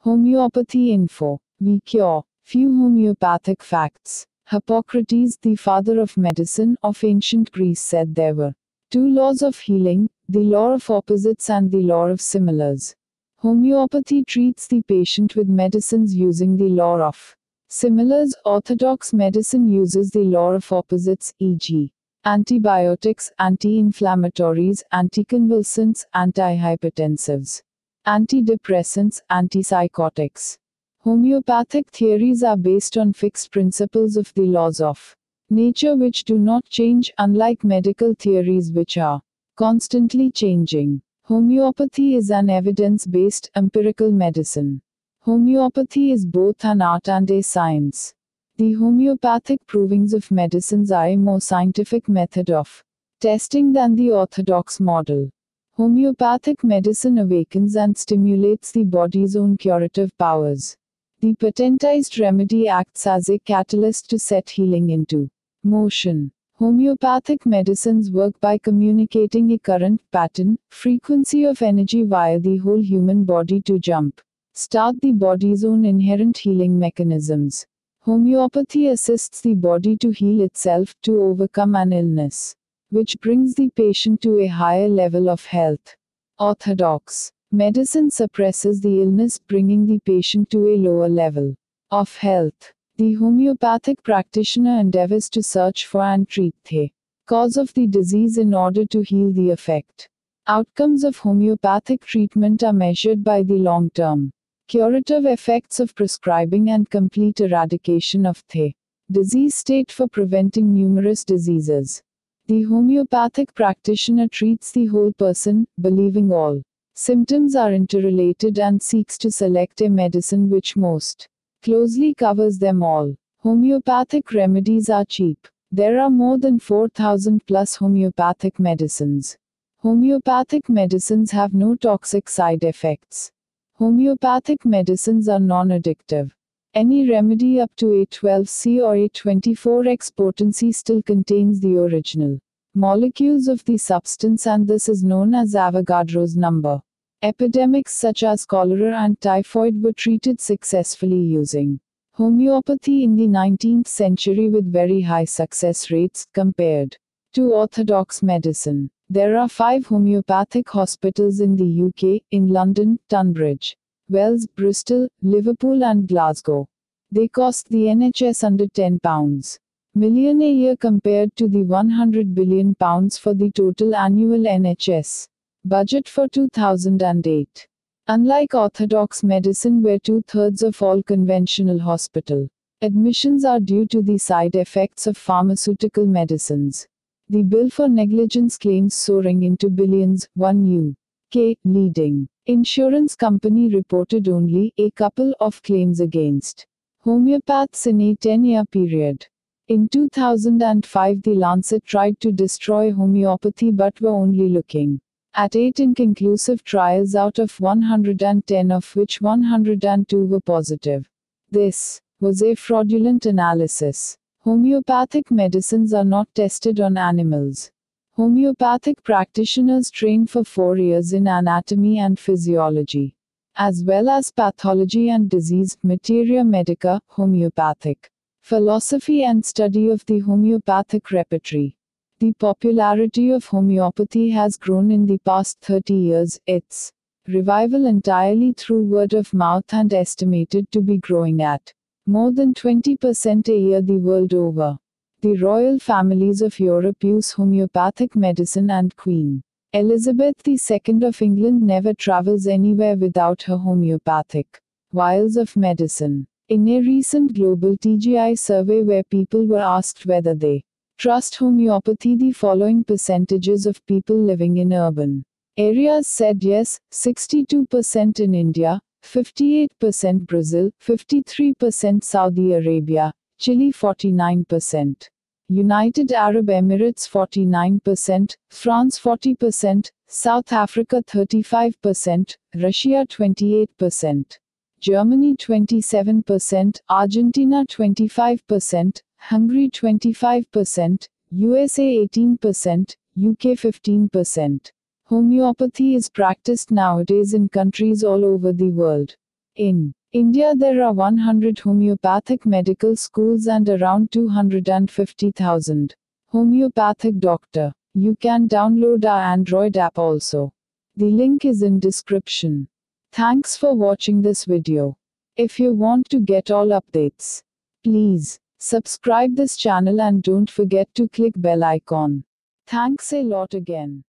Homeopathy info. We cure. Few homeopathic facts. Hippocrates, the father of medicine, of ancient Greece, said there were two laws of healing, the law of opposites and the law of similars. Homeopathy treats the patient with medicines using the law of similars. Orthodox medicine uses the law of opposites, e.g., antibiotics, anti-inflammatories, anticonvulsants, antihypertensives, antidepressants, antipsychotics. Homeopathic theories are based on fixed principles of the laws of nature which do not change, unlike medical theories which are constantly changing. Homeopathy is an evidence-based, empirical medicine. Homeopathy is both an art and a science. The homeopathic provings of medicines are a more scientific method of testing than the orthodox model. Homeopathic medicine awakens and stimulates the body's own curative powers. The patentized remedy acts as a catalyst to set healing into motion. Homeopathic medicines work by communicating a current, pattern, frequency of energy via the whole human body to start the body's own inherent healing mechanisms. Homeopathy assists the body to heal itself, to overcome an illness, which brings the patient to a higher level of health. Orthodox medicine suppresses the illness, bringing the patient to a lower level of health. The homeopathic practitioner endeavors to search for and treat the cause of the disease in order to heal the effect. Outcomes of homeopathic treatment are measured by the long-term curative effects of prescribing and complete eradication of the disease state for preventing numerous diseases. The homeopathic practitioner treats the whole person, believing all symptoms are interrelated, and seeks to select a medicine which most closely covers them all. Homeopathic remedies are cheap. There are more than 4,000 plus homeopathic medicines. Homeopathic medicines have no toxic side effects. Homeopathic medicines are non-addictive. Any remedy up to a 12C or a 24X potency still contains the original molecules of the substance, and this is known as Avogadro's number. Epidemics such as cholera and typhoid were treated successfully using homeopathy in the 19th century with very high success rates compared to orthodox medicine. There are 5 homeopathic hospitals in the UK, in London, Tunbridge Wells, Bristol, Liverpool and Glasgow. They cost the NHS under £10 million a year compared to the £100 billion for the total annual NHS budget for 2008. Unlike orthodox medicine, where 2/3 of all conventional hospital admissions are due to the side effects of pharmaceutical medicines, the bill for negligence claims soaring into billions. One UK leading insurance company reported only a couple of claims against homeopaths in a 10-year period. In 2005, The Lancet tried to destroy homeopathy but were only looking at 8 inconclusive trials out of 110, of which 102 were positive. This was a fraudulent analysis. Homeopathic medicines are not tested on animals. Homeopathic practitioners train for 4 years in anatomy and physiology, as well as pathology and disease, materia medica, homeopathic philosophy and study of the homeopathic repertory. The popularity of homeopathy has grown in the past 30 years, its revival entirely through word of mouth, and estimated to be growing at more than 20% a year the world over. The royal families of Europe use homeopathic medicine, and Queen Elizabeth II of England never travels anywhere without her homeopathic vials of medicine. In a recent global TGI survey where people were asked whether they trust homeopathy, the following percentages of people living in urban areas said yes: 62% in India, 58% Brazil, 53% Saudi Arabia, Chile 49%, United Arab Emirates 49%, France 40%, South Africa 35%, Russia 28%, Germany 27%, Argentina 25%, Hungary 25%, USA 18%, UK 15%. Homeopathy is practiced nowadays in countries all over the world. In India, there are 100 homeopathic medical schools and around 250,000 homeopathic doctor. You can download our Android app also. The link is in description. Thanks for watching this video. If you want to get all updates, please subscribe this channel and don't forget to click bell icon. Thanks a lot again.